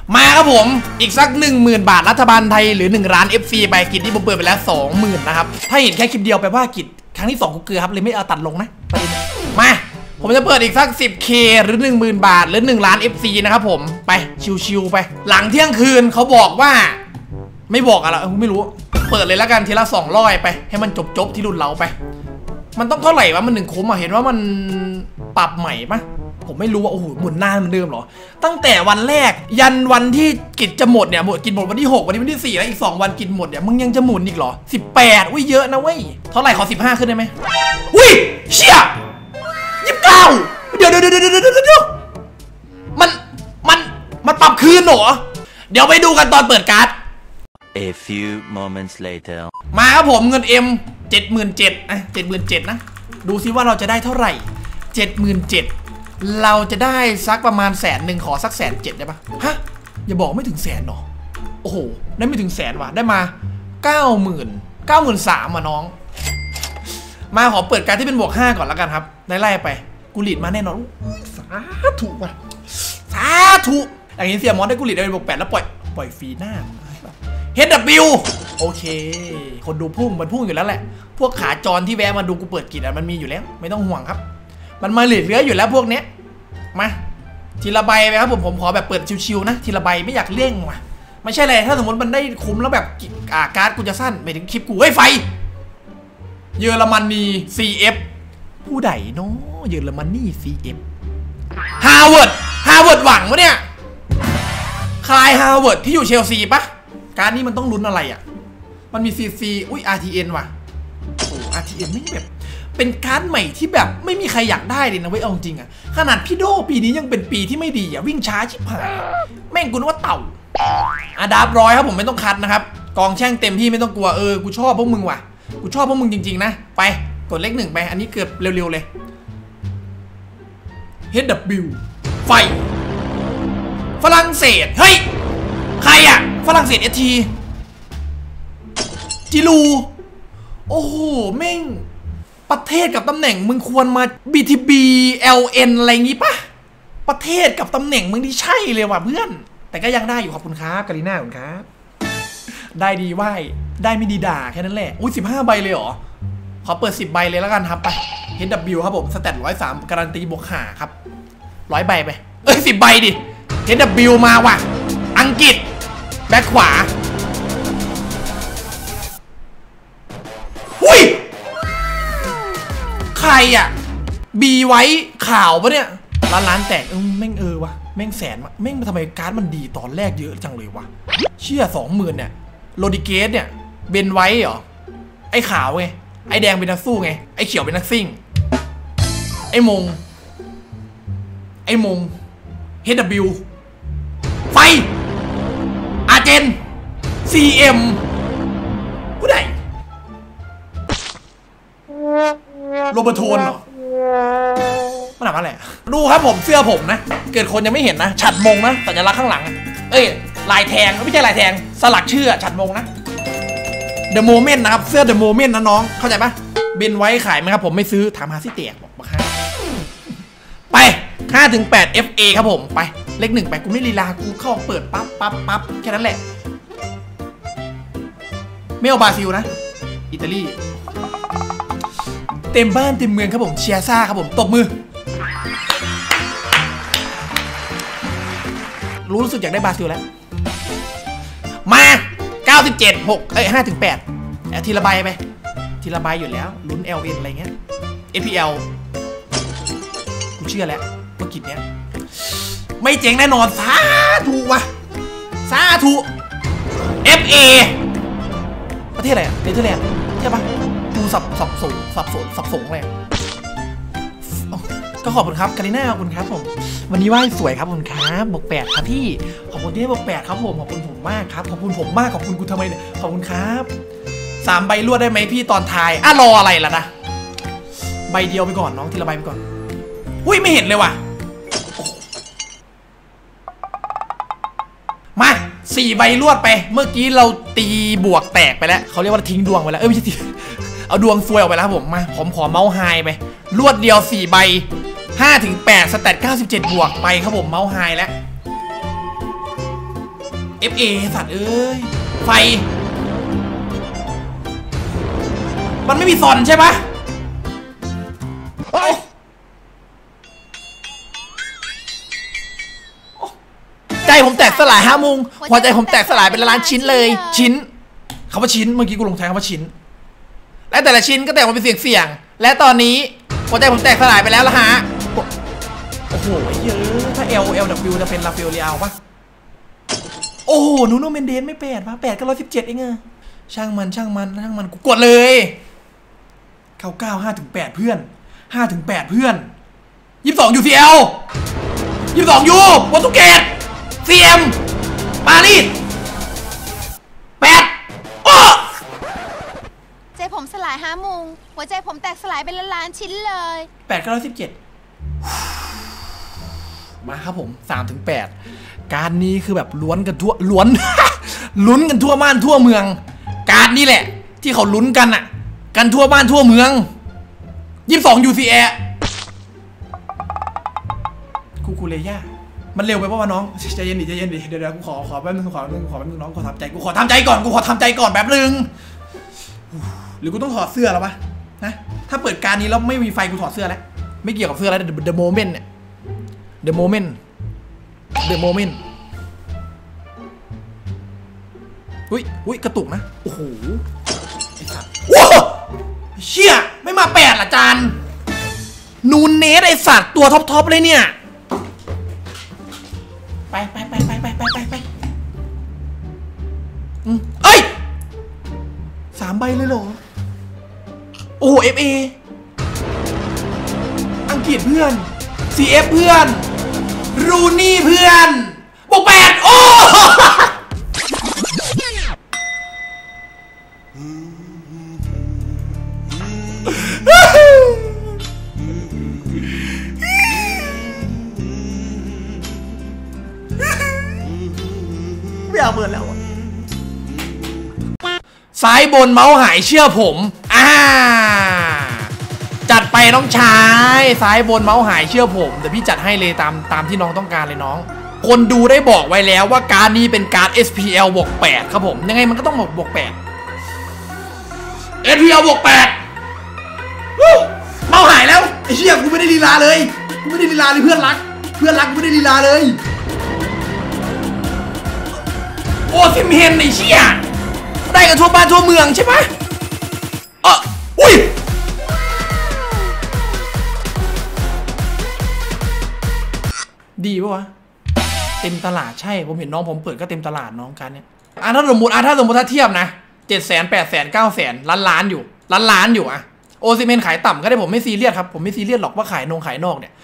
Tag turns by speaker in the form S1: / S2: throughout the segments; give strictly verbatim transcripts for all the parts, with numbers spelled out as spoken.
S1: มาครับผมอีกสัก หนึ่งหมื่น บาทรัฐบาลไทยหรือหนึ่งล้าน เอฟ ซี ไปกิจที่ผมเปิดไปแล้ว สองหมื่น นะครับถ้าเห็นแค่คลิปเดียวแปลว่ากิจครั้งที่สองกูเกลือครับเลยไม่เอาตัดลงนะประเด็นมาผมจะเปิดอีกสัก สิบเค หรือ หนึ่งหมื่น บาทหรือหนึ่งล้าน เอฟ ซี นะครับผมไปชิวๆไปหลังเที่ยงคืนเขาบอกว่าไม่บอกอะไรไม่รู้เปิดเลยแล้วกันทีละสองร้อยไปให้มันจบๆที่รุ่นเราไปมันต้องเท่าไหร่วะมันหนึ่งคุ้มอ่ะเห็นว่ามันปรับใหม่ปะผมไม่รู้ว่าโอ้โหหมุนหน้าเหมือนเดิมหรอตั้งแต่วันแรกยันวันที่กิจจะหมดเนี่ยหมดกินหมดวันที่หกวันนี้วันที่สี่แล้วอีกสองวันกินหมดเนี่ยมึงยังจะหมุนอีกเหรอสิบแปดอุ้ยเยอะนะเว้ยเท่าไหร่ขอสิบห้าขึ้นได้ไหมอุ้ยเชี่ยยี่สิบเก้าเดี๋ยวเดี๋ยวเดี๋ยวเดี๋ยวเดี๋ยวมันมันมันปรับคืนเหรอเดี๋ยวไปดูกันตอนเปิดการ์ด
S2: A few moments later
S1: มาครับผมเงินเอ็มเจ็ดหมื่นเจ็ดอ่ะเจ็ดหมื่นเจ็ดนะดูซิว่าเราจะได้เท่าไหร่เจ็ดหมื่นเจ็ดเราจะได้สักประมาณแสนหนึ่งขอสักแสนเจ็ดได้ปะฮะอย่าบอกไม่ถึงแสนหรอโอ้โหได้ไม่ถึงแสนว่ะได้มาเก้าหมื่นเก้าหมื่นสามอ่ะน้องมาขอเปิดการที่เป็นบวกห้าก่อนแล้วกันครับไล่ๆไปกูหลีดมาแน่นอนสาธุว่ะสาธุอย่างนี้เสียมอสได้กูหลีดได้เป็นบวกแปดแล้วปล่อยปล่อยฟรีหน้าเฮด ดับเบิลยู โอเคคนดูพุ่งมันพุ่งอยู่แล้วแหละพวกขาจรที่แวะมาดูกูเปิดกิจอ่ะมันมีอยู่แล้วไม่ต้องห่วงครับมันมาเหลือเหลืออยู่แล้วพวกเนี้ยมาทีละใบไปครับผมผมขอแบบเปิดชิวๆนะทีละใบไม่อยากเร่งว่ะไม่ใช่อะไรถ้าสมมติมันได้คุ้มแล้วแบบอ่าการ์ดกูจะสั้นไปถึงคลิปกูเฮ้ยไฟเยอรมนี ซี เอฟ ผู้ใดเนาะเยอรมนี ซี เอฟ ฮาร์วาร์ดฮาร์วาร์ดหวังวะเนี่ยคลายฮาร์วาร์ดที่อยู่เชลซีปะการ์ดนี้มันต้องลุ้นอะไรอ่ะมันมี ซี ซี อุ้ย อาร์ ที เอ็น ว่ะโอ้ อาร์ ที เอ็น ไม่แบบเป็นการ์ดใหม่ที่แบบไม่มีใครอยากได้เลยนะเว้ยเอาจริงอะขนาดพี่โดปีนี้ยังเป็นปีที่ไม่ดีอะวิ่งช้าชิบหายแม่งกูนึกว่าเต่าอาดาบร้อยครับผมไม่ต้องคัดนะครับกองแช่งเต็มที่ไม่ต้องกลัวเออกูชอบพวกมึงว่ะกูชอบพวกมึงจริงๆนะไปกดเลขหนึ่งไปอันนี้เกือบเร็วๆเลย เฮด ดับเบิลยู ไฟฝรั่งเศสเฮ้ยใครอะฝรั่งเศสเอทีจิรูโอ้โหแม่งประเทศกับตำแหน่งมึงควรมา บี ที บี แอล เอ็น อะไรงี้ปะประเทศกับตำแหน่งมึงที่ใช่เลยว่ะเพื่อนแต่ก็ยังได้อยู่ขอบคุณครับกาลิน่าขอบคุณครับได้ดีไหวได้ไม่ดีด่าแค่นั้นแหละอุ้ยสิบห้าใบเลยเหรอขอเปิดสิบใบเลยแล้วกันครับไป เฮด ดับเบิลยู ครับผมสแตทร้อยสามการันตีบวกหาครับร้อยใบไปเอ้ยสิบใบดิ เฮด ดับเบิลยู มาว่ะอังกฤษแบ็คขวาหุ้ยใครอ่ะบีไว้ข่าวปะเนี่ยร้านร้านแตกเออแม่งเออวะแม่งแสนแม่งทำไมการ์ดมันดีตอนแรกเยอะจังเลยวะเชื่อสองหมื่นเนี่ยโรดิเกสเนี่ยเบนไว้เหรอไอ้ขาวไงไอ้แดงเป็นนักสู้ไงไอ้เขียวเป็นนักซิ่งไอ้มงไอ้มง เฮด ดับเบิลยู ไฟอาร์เจน ซี เอ็ม ผู้ใดโรเบอร์โทนเหรอมันหนาอะไรดูครับผมเสื้อผมนะเกิดคนยังไม่เห็นนะฉัดมงนะสัญลักษณ์ข้างหลังเอ้ยลายแทงไม่ใช่ลายแทงสลักชื่อฉัดมงนะ The Moment นะครับเสื้อ The Moment นะน้องเข้าใจปะเบนไว้ขายไหมครับผมไม่ซื้อถามหาสิเตียกบอกมาค่ะไป ห้าถึงแปด เอฟ เอ ครับผมไปเลขหนึ่งไปกูไม่ลีลากูเข้าเปิดปั๊บปั๊บปั๊บแค่นั้นแหละไม่เอาบราซิลนะอิตาลีเต็มบ้านเต็มเมืองครับผมเชียร์ซ่าครับผมตบมือรู้สึกอยากได้บราซิลแล้วมาเก้าสิบเจ็ด หกเอ้ยห้าถึงแปดทีละใบไปทีละใบอยู่แล้วลุ้น แอล เอ็น อะไรเงี้ย เอฟ พี แอล กูเชื่อแล้วว่ากิจเนี้ยไม่เจ๋งแน่นอนสาธุวะสาธุ เอฟ เอ ประเทศอะไรอะเนเธอร์แลนด์ใช่ปะกูสับสับสนสับสนสับสนเลยก็ขอบคุณครับกาลิน่าขอบคุณครับผมวันนี้ไหว้สวยครับขอบคุณครับบวกแปดครับพี่ขอบคุณที่ให้บวกแปดครับผมขอบคุณผมมากครับขอบคุณผมมากขอบคุณกูทำไมเนี่ยขอบคุณครับสามใบรวดได้ไหมพี่ตอนท้ายอ่ะรออะไรล่ะนะใบเดียวไปก่อนน้องทีละใบไปก่อนอุ้ยไม่เห็นเลยว่ะมาสี่ใบรวดไปเมื่อกี้เราตีบวกแตกไปแล้วเขาเรียกว่าทิ้งดวงไปแล้วเออไม่ใช่ทีเอาดวงซวยออกไปแล้วครับผมมาผมขอเมาส์ไฮไปรวดเดียวสี่ใบห้าถึงแปดสแตทเก้าสิบเจ็ดบวกไปครับผมเมาส์ไฮแล้วเอฟ เอ สัตว์เอ้ยไฟมันไม่มีซอนใช่ปะใจผมแตกสลายห้าโมงหัวใจผมแตกสลายเป็นล้านชิ้นเลยชิ้นคำว่าชิ้นเมื่อกี้กูลงท้ายคำว่าชิ้นและแต่ละชิ้นก็แตกมาเป็นเสียงเสียงและตอนนี้หัวใจผมแตกสลายไปแล้วละฮะโอ้โหเยอะถ้า L L W จะเป็นลาเฟลเลียปะโอ้โหนูโนเมนเดนไม่แปดปะแปดก็ร้อยสิบเจ็ดเองอะช่างมันช่างมันช่างมันกูกดเลยเก้าเก้าห้าถึงแปดเพื่อนห้าถึงแปดเพื่อนยี่สิบสอง ยู ซี แอล ยี่สิบสอง ยูโปรตุเกส ซี เอ็ม ปารีสแปดโอ้
S3: ใจผมสลายห้าโมงหัวใจผมแตกสลายเป็นล้านๆชิ้นเลย
S1: แปดก็ร้อยสิบเจ็ดมาครับผมสามถึงแปดการนี้คือแบบล้วนกันทั่วล้วน ลุ้นกันทั่วบ้านทั่วเมืองการนี้แหละที่เขาลุ้นกันอ่ะกันทั่วบ้านทั่วเมืองยี่สิบสอง ยู ซี แอล กูกูเลยย่ามันเร็วไปป่าวน้องใจเย็นดิใจเย็นดิเดี๋ยวเดี๋ยวกูขอขอแป๊บนึงขอแป๊บนึงขอแป๊บนึงน้องขอทำใจกูขอทำใจก่อนกูขอทำใจก่อนแป๊บนึงหรือกูต้องถอดเสื้อแล้วปะนะถ้าเปิดการนี้แล้วไม่มีไฟกูถอดเสื้อแล้วไม่เกี่ยวกับเสื้อแล้ว The moment เนี่ย The moment The moment อุ้ยอุ้ยกระตุกนะโอ้โหไอ้สัตว์ว้าวเชี่ยไม่มาแปดละจานนูนเนสไอ้สัตว์ตัวท็อปๆเลยเนี่ยไปไปไปไปไปไปไปไปอืมเอ้ยสามใบเลยเหรอโอ้โห เอฟ เอ อังกฤษเพื่อน ซี เอฟ เพื่อนรูนี่เพื่อนบวกแปดโอ้ไม่อยากเปิดแล้วซ้ายบนเมาส์หายเชื่อผมอ่าจัดไปน้องชายซ้ายบนเมาส์หายเชื่อผมเดี๋ยวพี่จัดให้เลยตามตามที่น้องต้องการเลยน้องคนดูได้บอกไว้แล้วว่าการนี้เป็นการ เอส พี แอล บวกแปดครับผมยังไงมันก็ต้องบวกแปด เอส พี แอล บวกแปดเมาส์หายแล้วไอ้เชี่ยกูไม่ได้ลีลาเลยกูไม่ได้ลีลาเลยเพื่อนรักเพื่อนรักกูไม่ได้ลีลาเลยโอ้ซิมเฮนไอ้เชี่ยได้กันทั่วบ้านทั่วเมืองใช่ไหมเอออุ้ยดีปะวะเต็มตลาดใช่ผมเห็นน้องผมเปิดก็เต็มตลาดน้องกันเนี่ยอ่ะถ้าสมมติอ่ะถ้าสมมติถ้าเทียบนะเจ็ดแสนแปดแสนเก้าแสนล้านล้านอยู่ล้านล้านอยู่อะโอซิเมนขายต่ำก็ได้ผมไม่ซีเรียสครับผมไม่ซีเรียสหรอกว่าขายนงขายนอกเนี่ย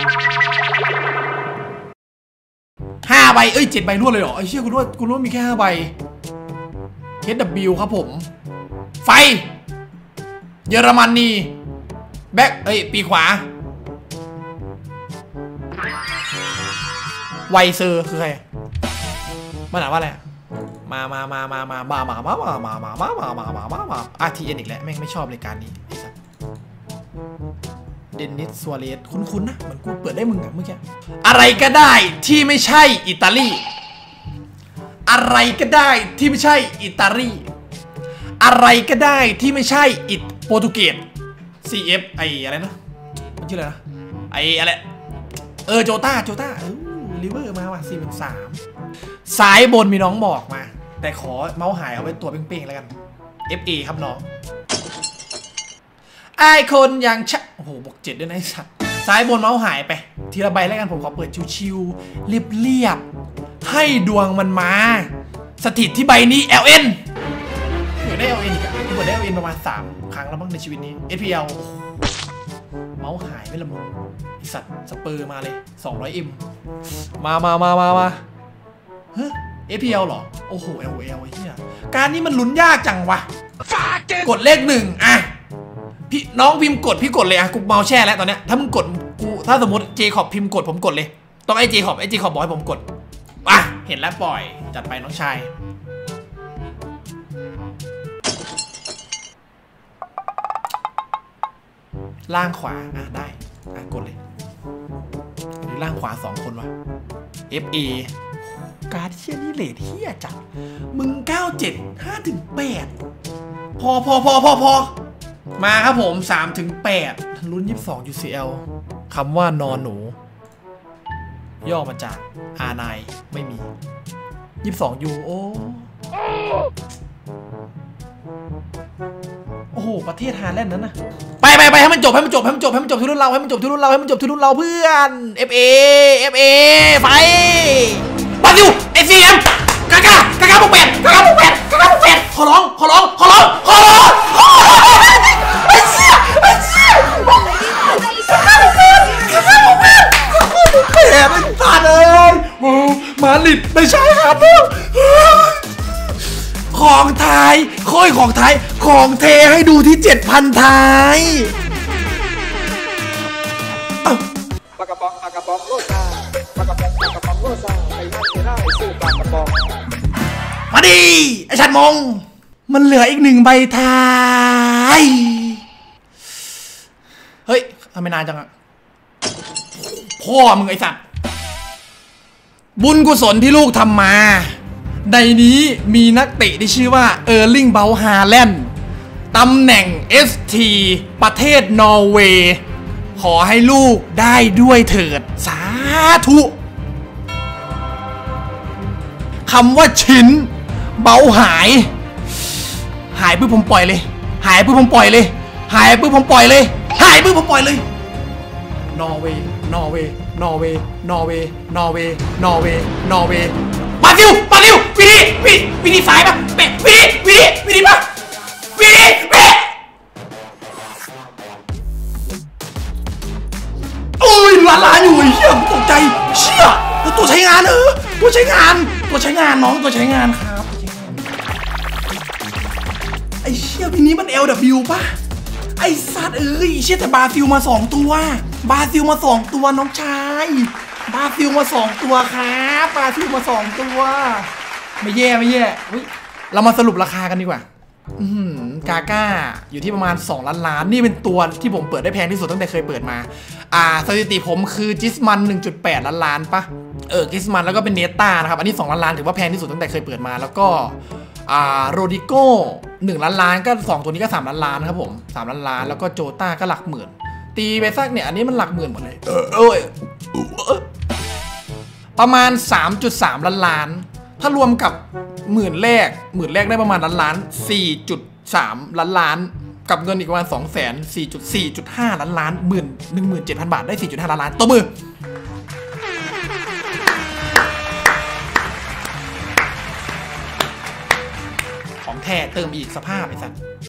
S1: ห้าใบเอ้ยเจ็ดใบรวดเลยเหรอไอ้เชี่ยกูรวดกูรวดมีแค่ห้าใบ เค ดับเบิลยู ครับผมไฟเยอรมนีแบ็คเอ้ยปีขวาไวเซอร์คือใครมันอ่านว่าอะไรมามามามามามามามามามามามามามามามามาอาร์ทีเอ็นอีกแล้วแม่งไม่ชอบรายการนี้เดนนิสซัวเรสคุ้นๆนะมันกูเปิดได้มึงอะเมื่อกี้อะไรก็ได้ที่ไม่ใช่อิตาลีอะไรก็ได้ที่ไม่ใช่อิตาลีอะไรก็ได้ที่ไม่ใช่อิตโปรตุเกส ซี เอฟ ไออะไรนะมันชื่ออะไรนะไออะไรเออโจต้าโจต้าเออลิเวอร์มาว่ะสี่เป็นสามซ้ายบนมีน้องบอกมาแต่ขอเมาส์หายเอาไว้ตัวเป้งๆแล้วกัน เอฟ เอ ครับน้องไอคนอย่างชะโอ้โหบอกเจ็ดด้วยนะไอ้สัตว์ซ้ายบนเมาส์หายไปทีละใบแล้วกันผมขอเปิดชิวๆเรียบๆให้ดวงมันมาสถิตที่ใบนี้ แอล เอ็น เปิดได้ แอล เอ็น อีกอะเปิดได้ แอล เอ็น ประมาณสามครั้งแล้วบ้างในชีวิตนี้ เอส พี แอล เมาส์หายไม่ละมึงไอสัตว์สเปอร์มาเลย สองร้อย เอ็ม มามามามามาเฮ้ย เอส พี แอล เหรอโอ้โห แอล แอล ไอ้เหี้ยการนี้มันลุ้นยากจังวะกดเลขหนึ่งอะพี่น้องพิมพ์กดพี่กดเลยอะกูเมาส์แช่แล้วตอนเนี้ยถ้ามึงกดกูถ้าสมมติเจคอบพิมพ์กดผมกดเลยต้องไอเจคอบไอเจคอบบอกให้ผมกดอ่ะเห็นแล้วปล่อยจัดไปน้องชายล่างขวาอ่ะได้อ่ะกดเลยหรือล่างขวาสองคนวะ เอฟ เอการ์ดเชี่ยนี่เลทเฮียจัดมึงเก้าเจ็ด ห้าถึงแปดพอพอพอพอพอมาครับผม สามถึงแปดลุ้นยี่สิบสอง ยู ซี แอล คำว่านอนหนูย่อมาจาก อาร์ ไนน์ ไม่มียี่สิบสอง ยู โอโอ้โหประเทศฮาแลนด์นั้นนะไปไปไปให้มันจบให้มันจบให้มันจบให้มันจบที่รุ่นเราให้มันจบที่รุ่นเราให้มันจบที่รุ่นเราเพื่อน เอฟ เอ เอฟ เอ ไปบาซิล เอ ซี เอ็ม กากากากาบุกแปดกากาบุกแปดกากาบุกแปดขอร้องขอร้องขอร้องขอร้องไอ้เชี่ยไอ้เชี่ยกากาบุกแปดกากาบุกแปดกากาบุกแปดไอ้สัตว์เอ้ยมาลิดไม่ใช่ครับของไทยค่อยของไทยของเทให้ดูที่ เจ็ดพัน ไทย
S4: ปากกระป๋องปากกระป๋องโลซาปากกระป๋องปากกระป๋องโลซาไอ้นั่นไม่ได้สู้ปากกระป๋อง
S1: มาดิไอ้ชัดมงมันเหลืออีกหนึ่งใบไทยเฮ้ยทำไมนานจังอะพ่อมึงไอ้สัตว์บุญกุศลที่ลูกทำมาในนี้มีนักเตะที่ชื่อว่าเออร์ลิงเบลฮาแลนด์ตำแหน่ง เอส ที ประเทศนอร์เวย์ขอให้ลูกได้ด้วยเถิดสาธุคำว่าชิ้นเบาหายหายปุ๊บผมปล่อยเลยหายปุ๊บผมปล่อยเลยหายปุ๊บผมปล่อยเลยหายปุ๊บผมปล่อยเลยนอร์เวย์นอร์เวย์นอร์เวย์นอร์เวย์นอร์เวย์นอร์เวย์นอร์เวย์บราซิลบราซิลวิธีวิวิธีสายปะเปะวิธีวิธีวิธีปะวิธีเปะโอ้ยล้านล้านอยู่ไอ้เหี้ยตกใจเชี่ยตัวใช้งานเออตัวใช้งานตัวใช้งานน้องตัวใช้งานครับไอ้เชี่ยทีนี้มัน แอล ดับเบิลยู ป่ะไอ้สัตว์เอ้ยเชี่ยแต่บราซิลมาสองตัวบราซิลมาสองตัวน้องชายบราซิลมาสองตัวครับบราซิลมาสองตัวไม่แย่ไม่แย่เรามาสรุปราคากันดีกว่า อืกาก้าอยู่ที่ประมาณสองล้านล้านนี่เป็นตัวที่ผมเปิดได้แพงที่สุดตั้งแต่เคยเปิดมาอ่าสถิติผมคือจิสมัน หนึ่งจุดแปด ล้านล้านปะเออจิสมันแล้วก็เป็นเนต้านะครับอันนี้สองล้านล้านถือว่าแพงที่สุดตั้งแต่เคยเปิดมาแล้วก็อ่าโรดิโก้หนึ่งล้านล้านก็สองตัวนี้ก็สามล้านล้านครับผมสามล้านล้านแล้วก็โจต้าก็หลักหมื่นตีไปสักเนี่ยอันนี้มันหลักหมื่นหมดเลยเออเออประมาณ สามจุดสาม ล้านล้านถ้ารวมกับหมื่นแรกหมื่นแรกได้ประมาณล้านล้าน สี่จุดสาม ล้านล้านกับเงินอีกประมาณ สองแสน สี่จุดสี่ จุดห้า ล้านล้านหมื่น หนึ่งหมื่นเจ็ดพัน บาทได้ สี่จุดห้า ล้านล้านตัวมือของแท้เติมอีกสภาพไอ้สัส